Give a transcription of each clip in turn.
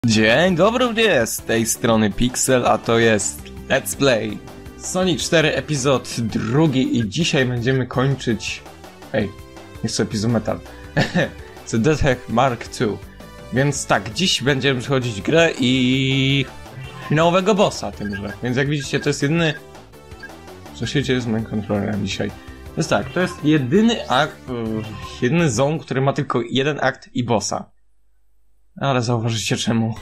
Dzień dobry, z tej strony Pixel, a to jest Let's Play Sonic 4 epizod 2 i dzisiaj będziemy kończyć... jest to epizod metal. The Death Mark II. Więc tak, dziś będziemy przechodzić grę i... nowego bossa tymże. Więc jak widzicie, to jest jedyny... Co się dzieje z moim kontrolerem dzisiaj? Więc tak, to jest jedyny akt, jedyny zone, który ma tylko jeden akt i bossa. Ale zauważycie czemu.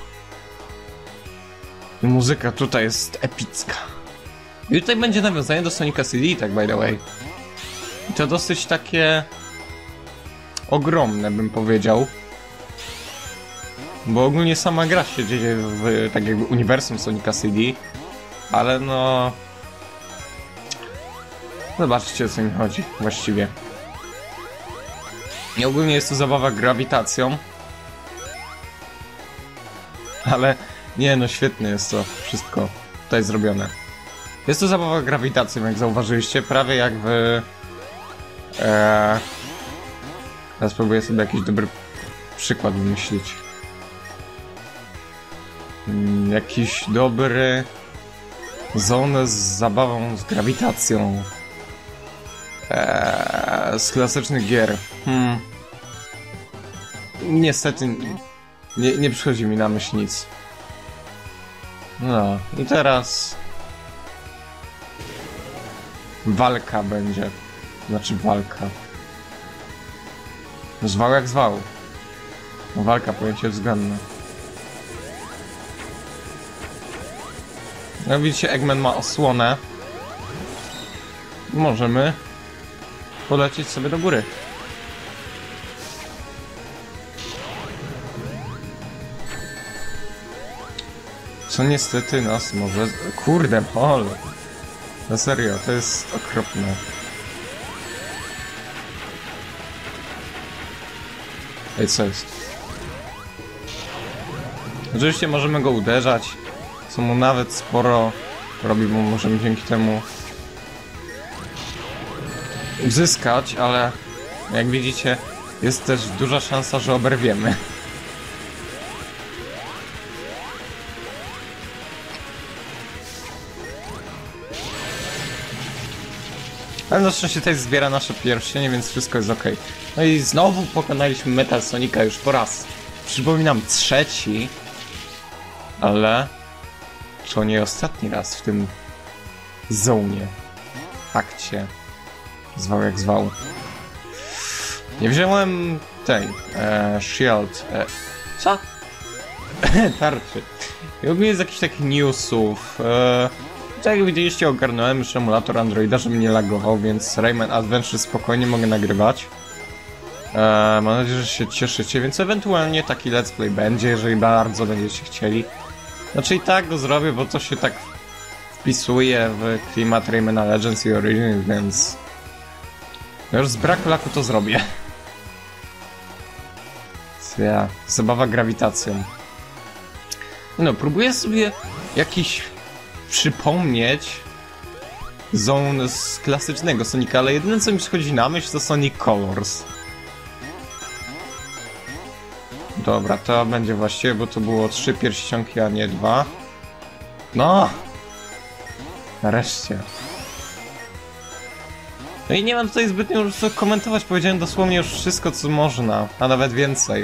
I muzyka tutaj jest epicka. I tutaj będzie nawiązanie do Sonica CD, tak by the way. I to dosyć takie... ogromne, bym powiedział. Bo ogólnie sama gra się dzieje w tak jakby uniwersum Sonica CD. Ale no... zobaczcie, o co mi chodzi właściwie. I ogólnie jest to zabawa grawitacją. Ale nie, no świetnie jest to wszystko tutaj zrobione. Jest to zabawa grawitacją, jak zauważyliście, prawie jak w... Teraz spróbuję sobie jakiś dobry przykład wymyślić. Jakiś dobry... zonę z zabawą z grawitacją. Z klasycznych gier. Niestety... Nie przychodzi mi na myśl nic. No, i teraz... walka będzie. Znaczy walka. Zwał jak zwał. No, walka, pojęcie względne. Jak widzicie, Eggman ma osłonę. Możemy polecieć sobie do góry. Co niestety nas może... Kurde, hol! Na serio, to jest okropne. Ej, co jest? Oczywiście możemy go uderzać, co mu nawet sporo robi, bo możemy dzięki temu zyskać, ale jak widzicie, jest też duża szansa, że oberwiemy. Ale na szczęście tutaj zbiera nasze pierścienie, więc wszystko jest ok. No i znowu pokonaliśmy Metal Sonica już po raz. Przypominam, trzeci. Ale... to nie ostatni raz w tym... zonie. Akcie. Zwał jak zwał. Nie wziąłem... tej... shield... co? tarczy. I ogólnie z jakichś takich newsów... tak jak widzieliście, ogarnąłem już emulator Androida, żeby nie lagował, więc Rayman Adventure spokojnie mogę nagrywać. Mam nadzieję, że się cieszycie, więc ewentualnie taki let's play będzie, jeżeli bardzo będziecie chcieli. Znaczy i tak go zrobię, bo to się tak wpisuje w klimat Raymana Legends i Origins, więc... no już z braku laku to zrobię. Zabawa grawitacją. No, próbuję sobie jakiś... przypomnieć zone z klasycznego Sonika, ale jedyne co mi przychodzi na myśl to Sonic Colors. Dobra, to będzie właściwie, bo to było 3 pierścionki, a nie 2. No! Nareszcie. No i nie mam tutaj zbytnio już co komentować, powiedziałem dosłownie już wszystko co można, a nawet więcej.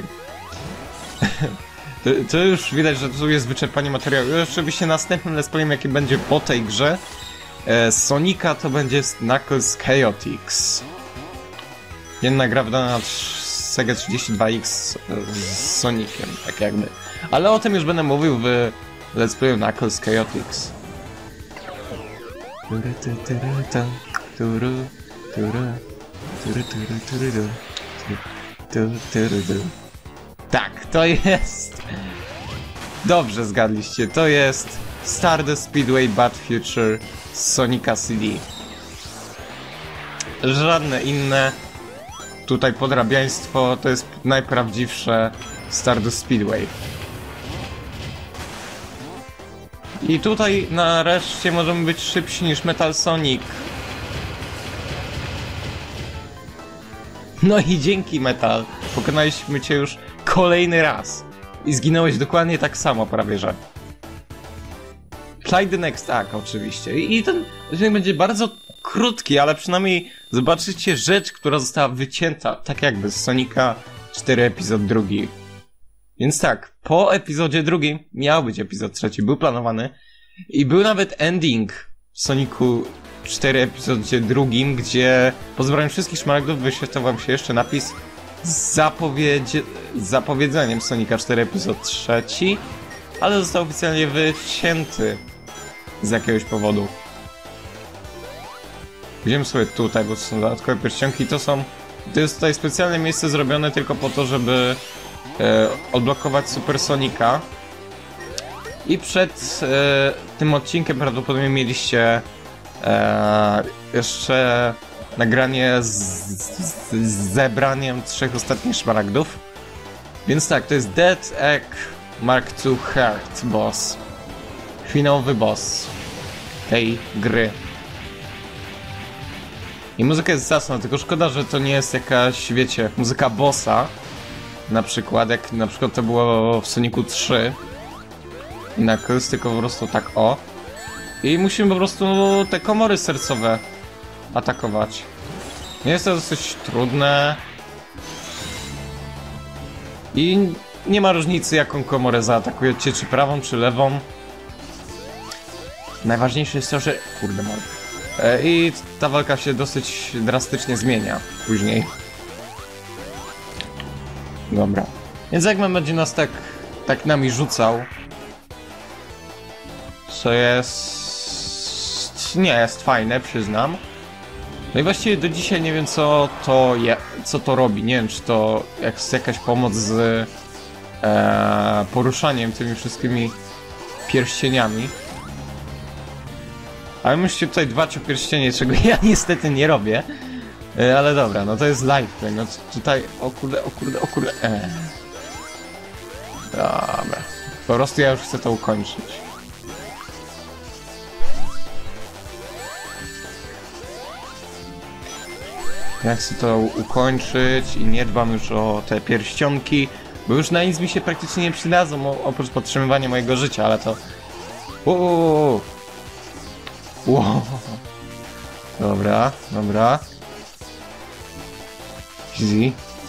To już widać, że tu jest wyczerpanie materiału. I oczywiście następnym let's playem, jaki będzie po tej grze Sonika, to będzie Knuckles Chaotix. Jedna gra wydana na Sega 32X z Soniciem, tak jakby. Ale o tym już będę mówił w let's playu Knuckles Chaotix. Tak, to jest... dobrze zgadliście, to jest Stardust Speedway Bad Future z Sonica CD. Żadne inne tutaj podrabiaństwo, to jest najprawdziwsze Stardust Speedway. I tutaj nareszcie możemy być szybsi niż Metal Sonic. No i dzięki Metal pokonaliśmy cię już kolejny raz. i zginąłeś dokładnie tak samo prawie, że. Try the next act oczywiście. I ten odcinek będzie bardzo krótki, ale przynajmniej zobaczycie rzecz, która została wycięta, tak jakby z Sonika 4 epizod drugi. Więc tak, po epizodzie drugim miał być epizod trzeci, był planowany i był nawet ending w Sonicu 4 epizodzie drugim, gdzie po zebraniu wszystkich szmaragdów wyświetlał wam się jeszcze napis z zapowiedzeniem Sonika 4 epizod trzeci, ale został oficjalnie wycięty z jakiegoś powodu. Idziemy sobie tutaj, bo to są dodatkowe pierścionki. To jest tutaj specjalne miejsce zrobione tylko po to, żeby odblokować Super Sonika. I przed tym odcinkiem prawdopodobnie mieliście jeszcze nagranie z zebraniem 3 ostatnich szmaragdów. Więc tak, to jest Dead Egg Mark II Heart Boss. Finałowy boss tej gry. I muzyka jest zasna, tylko szkoda, że to nie jest jakaś, wiecie, muzyka bossa. Na przykład, jak na przykład to było w Sonicu 3. Knuckles, tylko po prostu tak o. I musimy po prostu te komory sercowe atakować. Nie jest to dosyć trudne. I nie ma różnicy, jaką komorę zaatakujecie, czy prawą, czy lewą. Najważniejsze jest to, że... Kurde mord. I ta walka się dosyć drastycznie zmienia później. Dobra. Więc Eggman będzie nas tak nami rzucał. Co jest... Nie jest fajne, przyznam. No i właściwie do dzisiaj nie wiem, co to robi. Nie wiem, czy to jest jakaś pomoc z poruszaniem tymi wszystkimi pierścieniami. Ale musicie tutaj dbać o pierścienie, czego ja niestety nie robię. Ale dobra, no to jest liveplay. No tutaj... O kurde. Dobra. Po prostu ja już chcę to ukończyć. Ja chcę to ukończyć i nie dbam już o te pierścionki, bo już na nic mi się praktycznie nie przydadzą, oprócz podtrzymywania mojego życia, ale to... Wow. Dobra. Easy.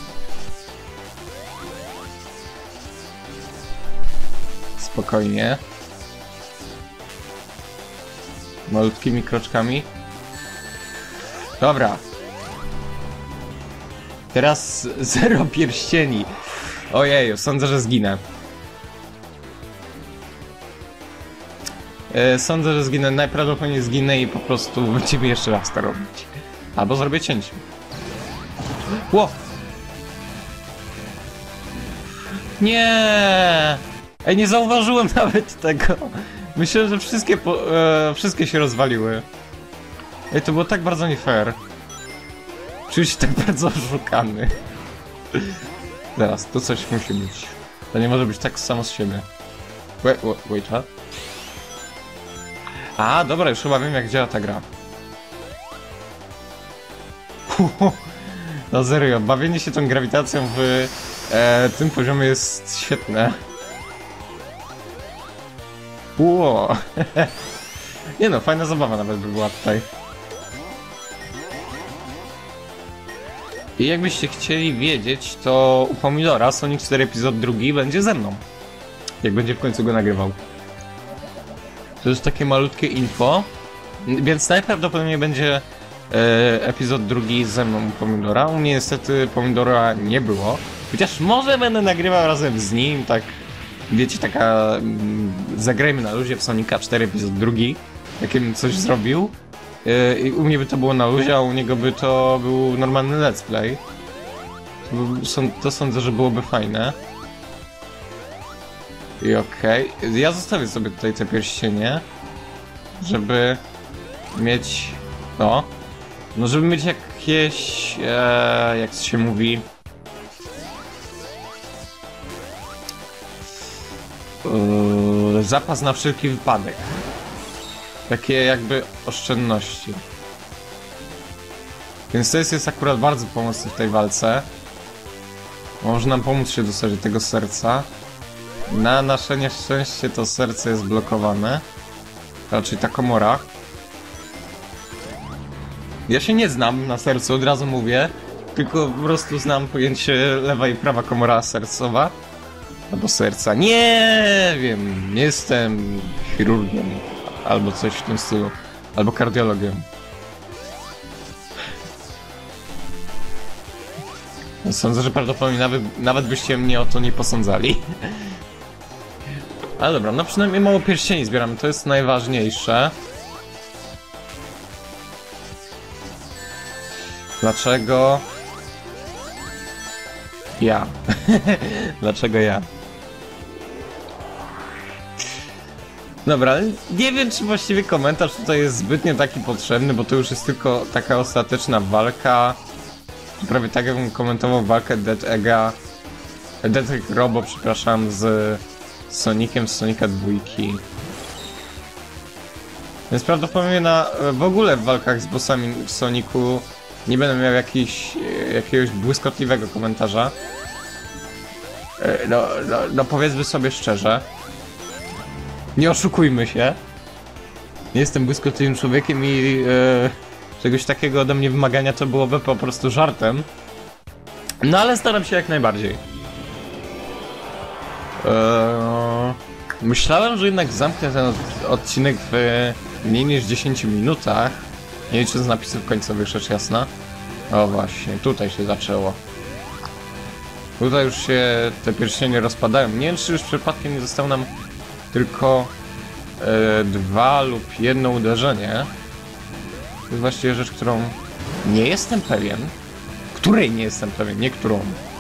Spokojnie. Malutkimi kroczkami. Dobra. Teraz 0 pierścieni. Ojeju, sądzę, że zginę. Sądzę, że zginę. Najprawdopodobniej zginę i po prostu będziemy jeszcze raz to robić. Albo zrobię cięcie. Ło! Nie! Ej, nie zauważyłem nawet tego. Myślę, że wszystkie się rozwaliły. Ej, to było tak bardzo nie fair. Czuję się tak bardzo oszukany. Zaraz, to coś musi być. To nie może być tak samo z siebie. Wait, what? A, dobra, już chyba wiem, jak działa ta gra. No serio, bawienie się tą grawitacją w tym poziomie jest świetne. Ło. Nie no, fajna zabawa nawet by była tutaj. I jakbyście chcieli wiedzieć, to u Pomidora Sonic 4 epizod drugi będzie ze mną. Jak będzie w końcu go nagrywał. To jest takie malutkie info. Więc najprawdopodobniej będzie epizod drugi ze mną u Pomidora. U mnie niestety Pomidora nie było. Chociaż może będę nagrywał razem z nim, tak... Wiecie, taka... zagrajmy na luzie w Sonika 4 epizod drugi. Takim coś zrobił. I u mnie by to było na luzie, a u niego by to był normalny let's play. To sądzę, że byłoby fajne. I okej. Ja zostawię sobie tutaj te pierścienie, żeby mieć... No żeby mieć jakieś... jak się mówi... zapas na wszelki wypadek. Takie jakby oszczędności. Więc to jest akurat bardzo pomocny w tej walce. Może nam pomóc się dostać do tego serca. Na nasze nieszczęście to serce jest blokowane. Raczej ta komora. Ja się nie znam na sercu, od razu mówię. Tylko po prostu znam pojęcie lewa i prawa komora sercowa. Albo serca. Nie wiem, nie jestem chirurgiem. Albo coś w tym stylu. Albo kardiologiem. Sądzę, że prawdopodobnie nawet byście mnie o to nie posądzali. Ale dobra, no przynajmniej mało pierścieni zbieramy, to jest najważniejsze. Dlaczego? Ja. Dlaczego ja? Dobra, nie wiem, czy właściwie komentarz tutaj jest zbytnio taki potrzebny, bo to już jest tylko taka ostateczna walka. Prawie tak jakbym komentował walkę Dead Egg Robo, przepraszam, z Sonicem z Sonika 2. Więc prawdopodobnie w ogóle w walkach z bossami w Sonicu nie będę miał jakiegoś błyskotliwego komentarza. No powiedzmy sobie szczerze. Nie oszukujmy się. Nie jestem błyskotliwym człowiekiem i czegoś takiego ode mnie wymagania to byłoby po prostu żartem. No ale staram się jak najbardziej. Myślałem, że jednak zamknę ten odcinek w mniej niż 10 minutach. Nie liczę z napisów końcowych, rzecz jasna. O właśnie, tutaj się zaczęło. Tutaj już się te pierścienie rozpadają. Nie wiem, czy już przypadkiem nie zostało nam tylko 2 lub 1 uderzenie. To jest właściwie rzecz, którą nie jestem pewien. Której nie jestem pewien, nie którą.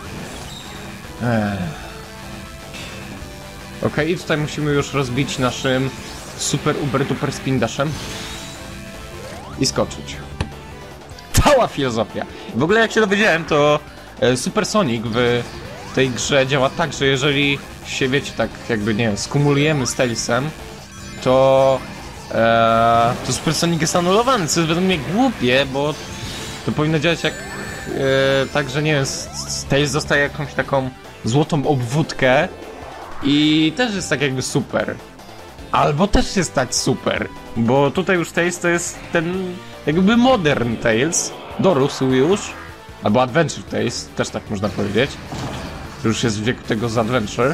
Okej, i tutaj musimy już rozbić naszym super uber duper spin dashem i skoczyć. Cała filozofia. W ogóle jak się dowiedziałem, to Super Sonic w tej grze działa tak, że jeżeli się, wiecie, tak jakby, nie wiem, skumulujemy z Tailsem, to Super Sonic jest anulowany, co jest według mnie głupie, bo to powinno działać jak tak, że nie wiem, Tails dostaje jakąś taką złotą obwódkę i też jest tak jakby super. Albo też jest tak super, bo tutaj już Tails to jest ten jakby modern Tails, dorósł już, albo Adventure Tails, też tak można powiedzieć. Już jest w wieku tego z Adventure.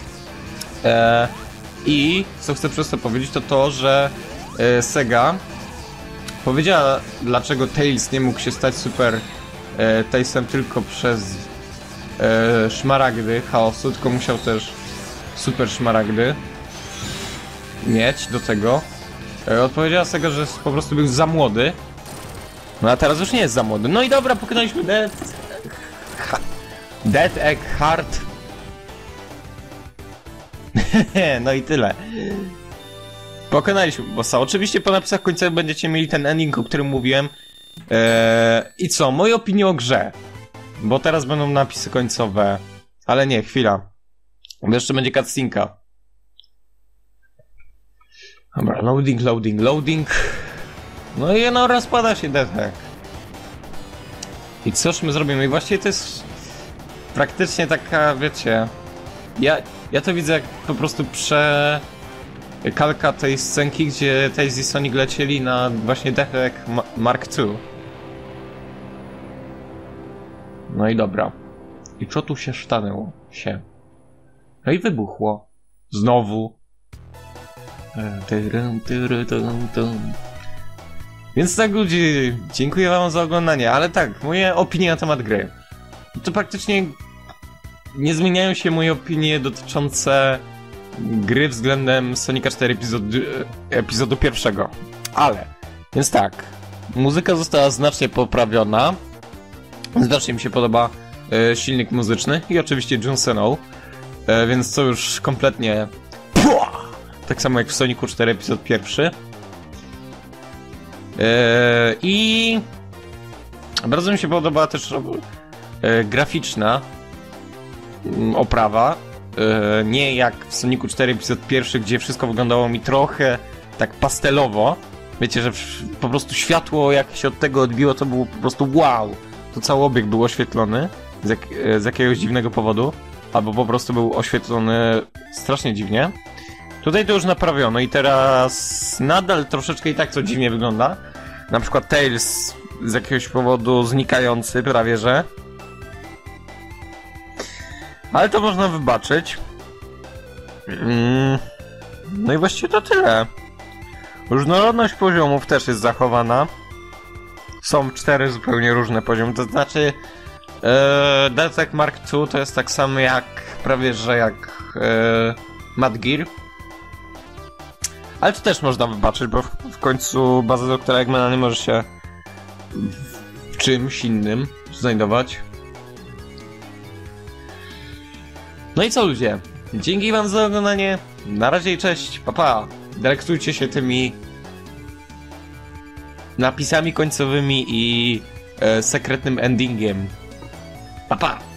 I co chcę przez to powiedzieć, to to, że Sega powiedziała, dlaczego Tails nie mógł się stać super Tailsem tylko przez szmaragdy chaosu, tylko musiał też super szmaragdy mieć do tego. Odpowiedziała Sega, że po prostu był za młody. No a teraz już nie jest za młody. No i dobra, pokonaliśmy Dead Egg Heart. No i tyle. Pokonaliśmy bossa. Oczywiście po napisach końcowych będziecie mieli ten ending, o którym mówiłem. I co? Moje opinie o grze. Bo teraz będą napisy końcowe. Ale nie, chwila. Bo jeszcze będzie cutscenka. Dobra, loading. No i no rozpada się Dead Egg. I cóż my zrobimy? I właściwie to jest praktycznie taka, wiecie... Ja to widzę jak po prostu kalka tej scenki, gdzie Tails i Sonic lecieli na właśnie Dead Egg Mark II. No i dobra. I co tu się stanęło? No i wybuchło. Znowu. Więc tak, ludzie, dziękuję wam za oglądanie, ale tak, moje opinie na temat gry. To praktycznie nie zmieniają się moje opinie dotyczące gry względem Sonica 4 epizodu pierwszego. Ale, więc tak, muzyka została znacznie poprawiona. Znacznie mi się podoba silnik muzyczny i oczywiście Jun Seno, więc to już kompletnie tak samo jak w Sonicu 4 epizod pierwszy. I bardzo mi się podoba też graficzna oprawa. Nie jak w Sonicu 4 epizod pierwszy, gdzie wszystko wyglądało mi trochę tak pastelowo. Wiecie, że po prostu światło jak się od tego odbiło, to było po prostu wow. To cały obiekt był oświetlony z jakiegoś dziwnego powodu. albo po prostu był oświetlony strasznie dziwnie. Tutaj to już naprawiono i teraz nadal troszeczkę i tak to dziwnie wygląda. Na przykład Tails z jakiegoś powodu znikający prawie że. Ale to można wybaczyć. No i właściwie to tyle. Różnorodność poziomów też jest zachowana. Są 4 zupełnie różne poziomy, to znaczy Deltek Mark II to jest tak samo jak prawie że jak Mad Gear. Ale to też można wybaczyć, bo w końcu baza doktora Eggmana nie może się w czymś innym znajdować. No i co ludzie? Dzięki wam za oglądanie. Na razie i cześć, pa pa. Delektujcie się tymi napisami końcowymi i sekretnym endingiem. Pa pa!